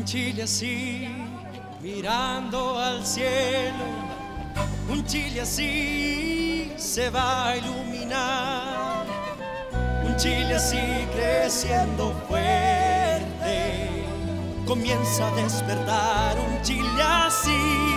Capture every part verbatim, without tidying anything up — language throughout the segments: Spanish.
Un Chile así, mirando al cielo, un Chile así se va a iluminar. Un Chile así creciendo fuerte, comienza a despertar. Un Chile así.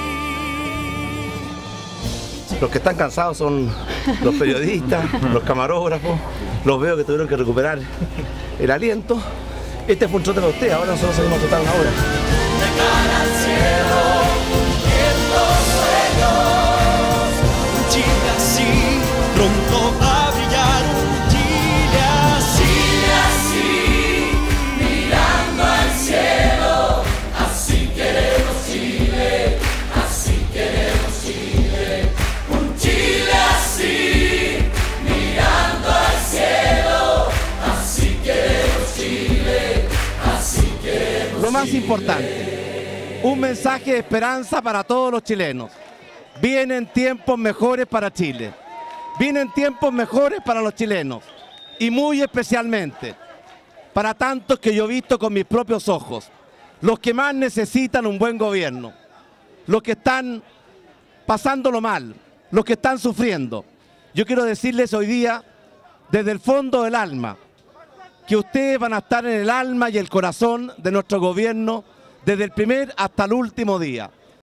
Los que están cansados son los periodistas, los camarógrafos, los veo que tuvieron que recuperar el aliento. Este fue un trote para usted, ahora nosotros salimos a trotar una hora. De cara al cielo, cumpliendo sueños. Un Chile así, pronto va a brillar. Un Chile así, así, mirando al cielo. Así queremos Chile, así queremos Chile. Un Chile así, mirando al cielo. Así queremos Chile, así queremos. Lo más importante, un mensaje de esperanza para todos los chilenos. Vienen tiempos mejores para Chile. Vienen tiempos mejores para los chilenos. Y muy especialmente para tantos que yo he visto con mis propios ojos. Los que más necesitan un buen gobierno. Los que están pasándolo mal. Los que están sufriendo. Yo quiero decirles hoy día, desde el fondo del alma, que ustedes van a estar en el alma y el corazón de nuestro gobierno desde el primer hasta el último día.